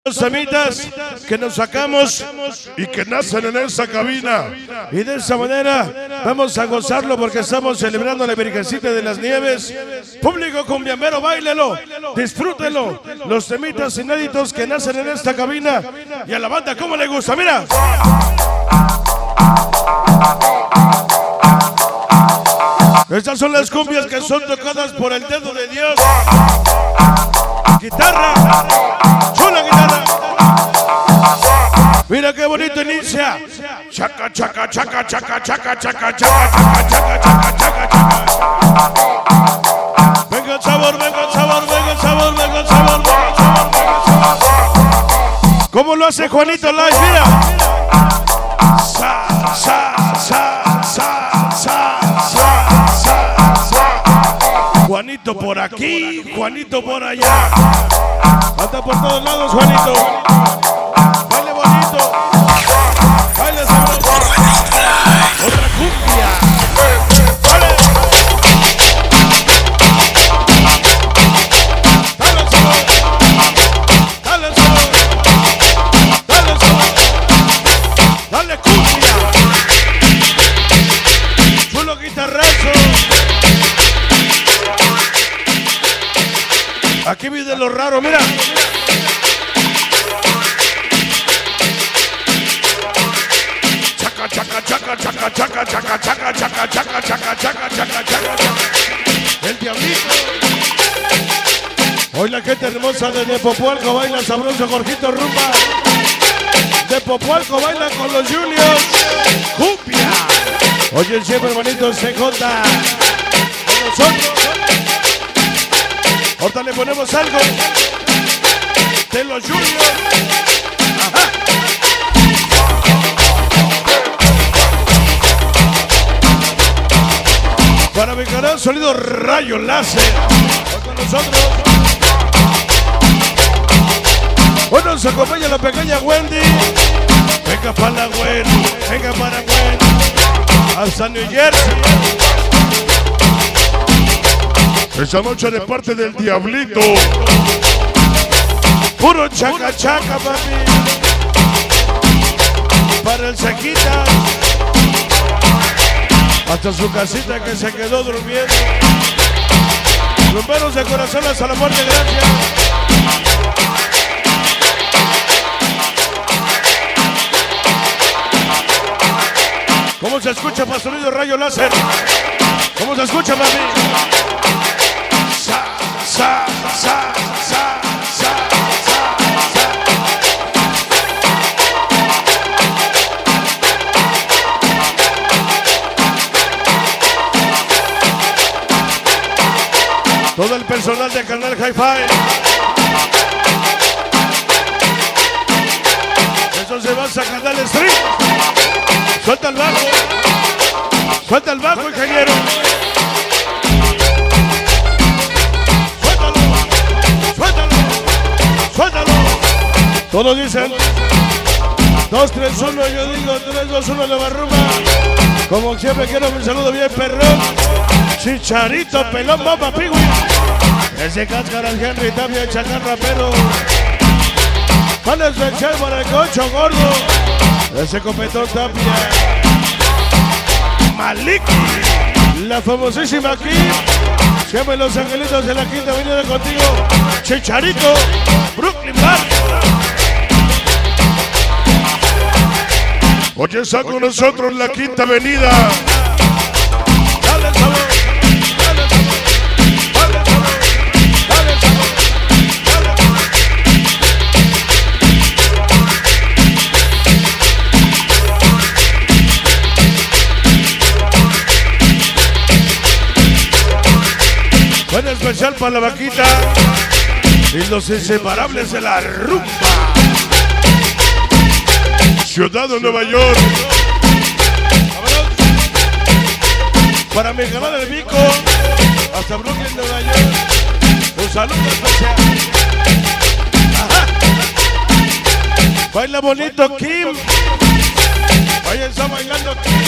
Semitas que nos sacamos y que nacen en esta cabina, y de esa manera vamos a gozarlo porque estamos celebrando la Virgencita de las Nieves. Público cumbiambero, báilelo, disfrútenlo, los semitas inéditos que nacen en esta cabina, y a la banda como le gusta, mira. Estas son las cumbias que son tocadas por el dedo de Dios. Guitarra, chula guitarra. Mira qué bonito inicia. Chaca, chaca, chaca, chaca, chaca, chaca, chaca, chaca, chaca, chaca, chaca, chaca. Venga el sabor, venga el sabor, venga el sabor, venga el sabor, venga el sabor, venga el sabor. ¿Cómo lo hace Juanito Live? Mira. Sa, sa, sa, sa, sa, sa, sa, sa. Juanito por aquí, Juanito por allá. Anda por todos lados, Juanito. Baile bonito. Baile sabroso. Otra cumbia. Vale. Dale el sabor. Dale el sabor. Dale el sabor. Dale cumbia. Chulo guitarrazo. Aquí viene lo raro, mira. Chaca, chaca, chaca, chaca, chaca, chaca, chaca, chaca, chaca, chaca, chaca, chaca, chaca. El diablito. Hoy la gente hermosa de Popualco baila sabroso, Jorgito Rumba. De Popualco baila con los Juniors. Cumbia. Oye, siempre bonito CJ. Con nosotros. Ahorita le ponemos algo de los Juniors. Ajá. Para mi canal sonido Rayo Láser. Con nosotros. Hoy nos acompaña la pequeña Wendy. Venga para la Wendy. Venga para Wendy. Hasta New Jersey. Esa noche de parte del Diablito. Puro chaca chaca, papi. Para el Sequita. Hasta su casita que se quedó durmiendo. Rumberos de corazón hasta la muerte, gracias. ¿Cómo se escucha para sonido Rayo Láser? ¿Cómo se escucha, papi? Sa, sa, sa, sa, sa, sa, todo el personal de Canal Hi-Fi. Eso se va a Canal Stream. Suelta el bajo. Suelta el bajo, ingeniero. Suéltalo. Todos dicen 2, 3, 1, yo digo 3, 2, 1, la barruma. Como siempre quiero un saludo bien perrón. Chicharito, pelón, bomba, pigui. Ese cáscara el Henry Tapia, Chacal rapero. Pan especial para el Concho Gordo. Ese copetón Tapia. Maliki. La famosísima aquí. Siempre los angelitos de la Quinta Avenida contigo. Chicharito, Brooklyn Bar. Oye, está con nosotros la Quinta Avenida. Dale el sabor, dale el sabor, dale el sabor, dale el sabor, dale el sabor. Buen especial para la vaquita y los inseparables de la rumba. Ciudad de Nueva York. Para mi canal del Vico, hasta Brooklyn, Nueva York. Un saludo especial. Ajá. Baila bonito Kim. Ahí está bailando Kim.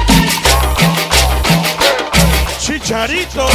Chicharito.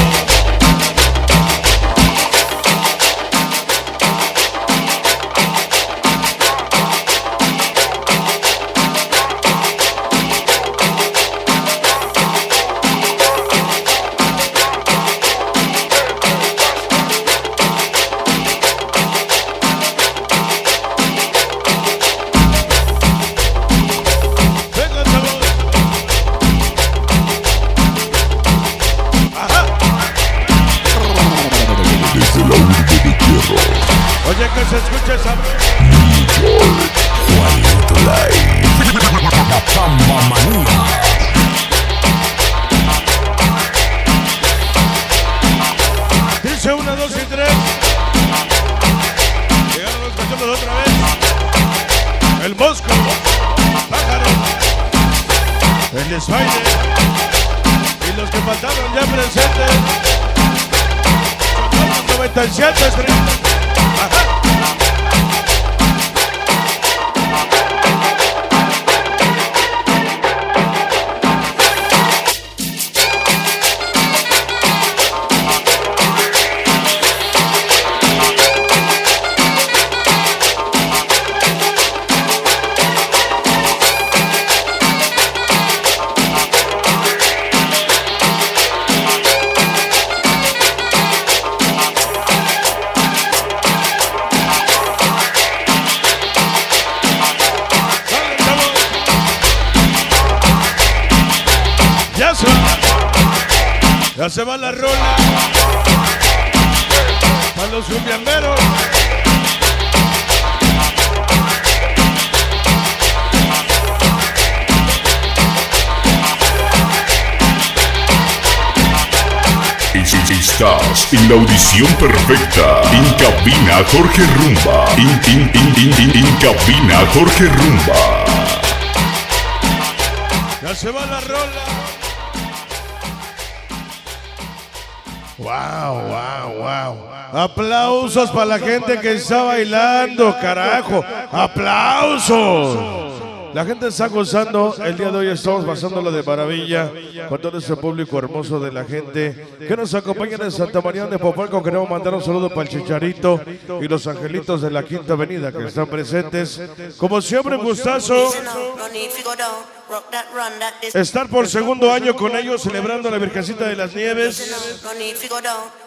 Juanito Live. Chamba Manía. Dice 1, 2 y 3. Llegaron los cachorros otra vez. El Mosco, Pájaro, el Spider y los que faltaron ya presentes. 97 30. Ajá. Ya se va la rola para los cumbiamberos. Estás en la audición perfecta. En cabina Jorge Rumba. En cabina Jorge Rumba. Ya se va la rola. Wow. Aplausos para la gente que está bailando, carajo. Aplausos. La gente está gozando. El día de hoy estamos pasándolo de maravilla con todo ese público hermoso de la gente que nos acompaña en Santa María de Popalco. Queremos mandar un saludo para el Chicharito y los angelitos de la Quinta Avenida que están presentes. Como siempre, un gustazo estar por segundo año con ellos celebrando la Virgencita de las Nieves.